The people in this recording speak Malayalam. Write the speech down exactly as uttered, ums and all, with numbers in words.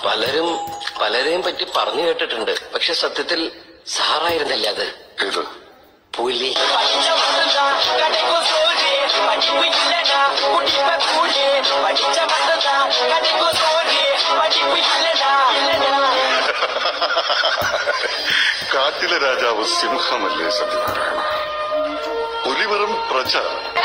പലരും പലരെയും പറ്റി പറഞ്ഞു കേട്ടിട്ടുണ്ട്. പക്ഷെ സത്യത്തിൽ സാറായിരുന്നല്ല അത്. ഏത്? പുലി. കാട്ടിലെ രാജാവ് സിംഹമല്ലേ സത്യനാരായണ? പുലി വെറും പ്രജ.